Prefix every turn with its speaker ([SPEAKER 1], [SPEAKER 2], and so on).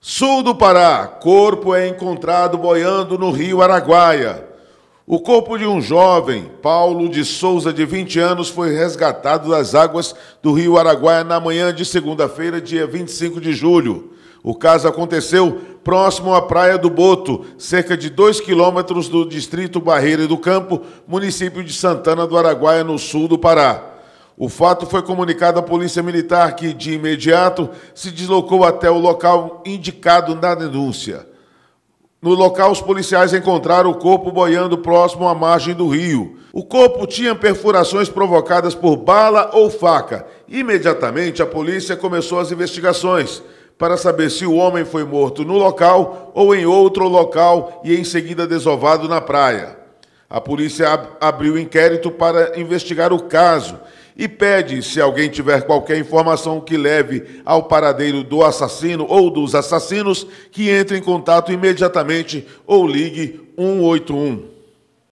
[SPEAKER 1] Sul do Pará, corpo é encontrado boiando no rio Araguaia. O corpo de um jovem, Paulo de Souza, de 20 anos, foi resgatado das águas do rio Araguaia na manhã de segunda-feira, dia 25 de julho. O caso aconteceu próximo à Praia do Boto, cerca de 2 quilômetros do distrito Barreira do Campo, município de Santana do Araguaia, no sul do Pará. O fato foi comunicado à Polícia Militar, que, de imediato, se deslocou até o local indicado na denúncia. No local, os policiais encontraram o corpo boiando próximo à margem do rio. O corpo tinha perfurações provocadas por bala ou faca. Imediatamente, a polícia começou as investigações para saber se o homem foi morto no local ou em outro local e, em seguida, desovado na praia. A polícia abriu inquérito para investigar o caso e pede, se alguém tiver qualquer informação que leve ao paradeiro do assassino ou dos assassinos, que entre em contato imediatamente ou ligue 181.